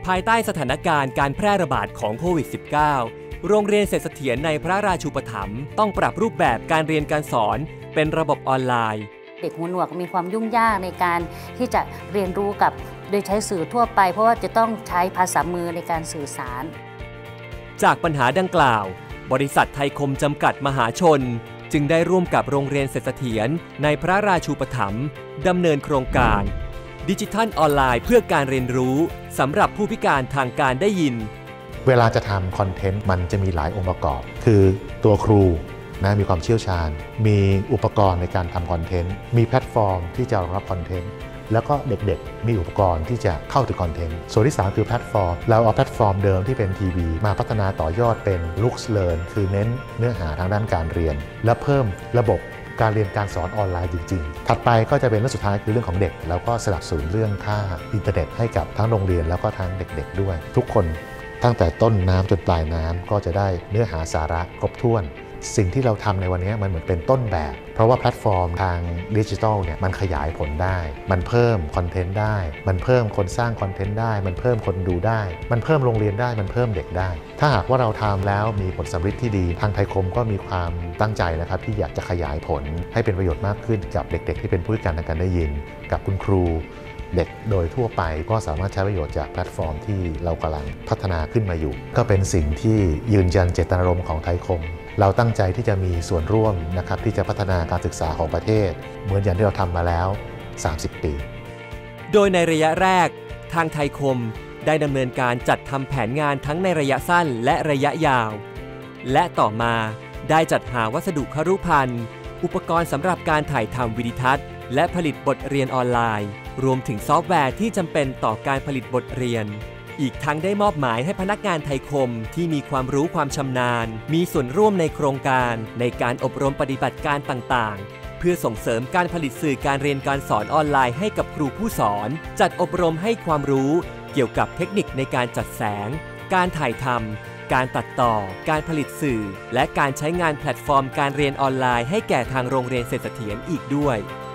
ภายใต้สถานการณ์การแพร่ระบาดของโควิด -19 โรงเรียนเสร็จเสถียรในพระราชูปถัมภ์ต้องปรับรูปแบบการเรียนการสอนเป็นระบบออนไลน์เด็กหูหนวกมีความยุ่งยากในการที่จะเรียนรู้กับโดยใช้สื่อทั่วไปเพราะว่าจะต้องใช้ภาษามือในการสื่อสารจากปัญหาดังกล่าวบริษัทไทยคมจำกัดมหาชนจึงได้ร่วมกับโรงเรียนเสถียรเสถียรในพระราชูปถัมภ์ดำเนินโครงการดิจิทัลออนไลน์เพื่อการเรียนรู้สำหรับผู้พิการทางการได้ยินเวลาจะทำคอนเทนต์มันจะมีหลายองค์ประกอบคือตัวครูมีความเชี่ยวชาญมีอุปกรณ์ในการทำคอนเทนต์มีแพลตฟอร์มที่จะรองรับคอนเทนต์แล้วก็เด็กๆมีอุปกรณ์ที่จะเข้าถึงคอนเทนต์ส่วนที่3คือแพลตฟอร์มเราเอาแพลตฟอร์มเดิมที่เป็นทีวีมาพัฒนาต่อยอดเป็น Lux Learn คือเน้นเนื้อหาทางด้านการเรียนและเพิ่มระบบการเรียนการสอนออนไลน์จริงๆถัดไปก็จะเป็นเรื่องสุดท้ายคือเรื่องของเด็กแล้วก็สนับสนุนเรื่องค่าอินเทอร์เน็ตให้กับทั้งโรงเรียนแล้วก็ทั้งเด็กๆด้วยทุกคนตั้งแต่ต้นน้ำจนปลายน้ำก็จะได้เนื้อหาสาระครบถ้วนสิ่งที่เราทำในวันนี้มันเหมือนเป็นต้นแบบเพราะว่าแพลตฟอร์มทางดิจิทัลเนี่ยมันขยายผลได้มันเพิ่มคอนเทนต์ได้มันเพิ่มคนสร้างคอนเทนต์ได้มันเพิ่มคนดูได้มันเพิ่มโรงเรียนได้มันเพิ่มเด็กได้ถ้าหากว่าเราทำแล้วมีผลสำเร็จที่ดีทางไทยคมก็มีความตั้งใจนะครับที่อยากจะขยายผลให้เป็นประโยชน์มากขึ้นกับเด็กๆที่เป็นผู้พิการทางการได้ยินกับคุณครูเด็กโดยทั่วไปก็สามารถใช้ประโยชน์จากแพลตฟอร์มที่เรากำลังพัฒนาขึ้นมาอยู่ก็เป็นสิ่งที่ยืนยันเจตนารมณ์ของไทยคมเราตั้งใจที่จะมีส่วนร่วมนะครับที่จะพัฒนาการศึกษาของประเทศเหมือนอย่างที่เราทำมาแล้ว30 ปีโดยในระยะแรกทางไทยคมได้ดำเนินการจัดทำแผนงานทั้งในระยะสั้นและระยะยาวและต่อมาได้จัดหาวัสดุคฤภัณฑ์อุปกรณ์สำหรับการถ่ายทำวิดีทัศน์และผลิตบทเรียนออนไลน์รวมถึงซอฟต์แวร์ที่จำเป็นต่อการผลิตบทเรียนอีกทั้งได้มอบหมายให้พนักงานไทยคมที่มีความรู้ความชำนาญมีส่วนร่วมในโครงการในการอบรมปฏิบัติการต่างๆเพื่อส่งเสริมการผลิตสื่อการเรียนการสอนออนไลน์ให้กับครูผู้สอนจัดอบรมให้ความรู้เกี่ยวกับเทคนิคในการจัดแสงการถ่ายทำการตัดต่อการผลิตสื่อและการใช้งานแพลตฟอร์มการเรียนออนไลน์ให้แก่ทางโรงเรียนเสถียรอีกด้วย